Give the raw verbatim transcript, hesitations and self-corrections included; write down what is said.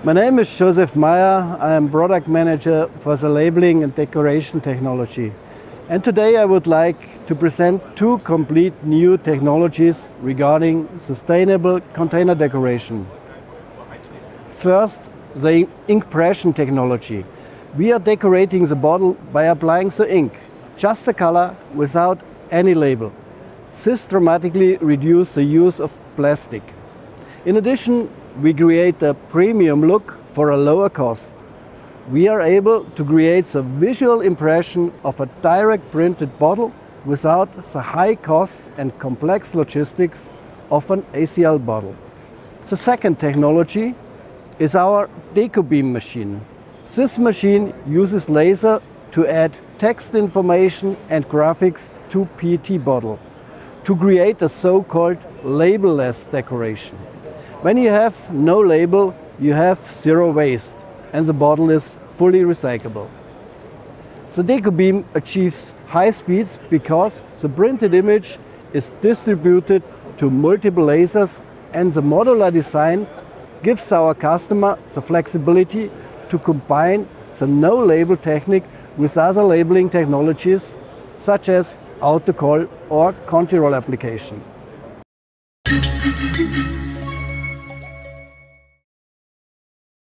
My name is Josef Mayer. I am product manager for the labeling and decoration technology. And today I would like to present two complete new technologies regarding sustainable container decoration. First, the inkpression technology. We are decorating the bottle by applying the ink, just the color without any label. This dramatically reduces the use of plastic. In addition, we create a premium look for a lower cost. We are able to create the visual impression of a direct printed bottle without the high cost and complex logistics of an A C L bottle. The second technology is our DecoBeam machine. This machine uses laser to add text information and graphics to P E T bottle to create a so-called label-less decoration. When you have no label, you have zero waste and the bottle is fully recyclable. The DecoBeam achieves high speeds because the printed image is distributed to multiple lasers, and the modular design gives our customer the flexibility to combine the no-label technique with other labeling technologies such as autocol or conti-roll application.